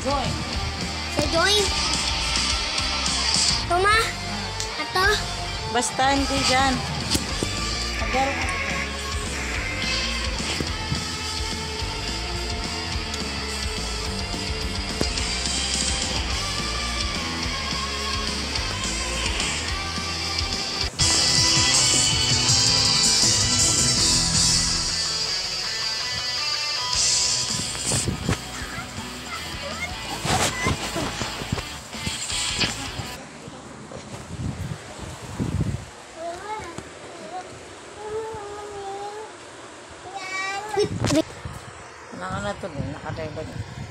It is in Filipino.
Join. Sa join. Tuma. Ato. Basta hindi dyan. Maglaro ka. Wala ka na tuloy. Nakatay ba niya?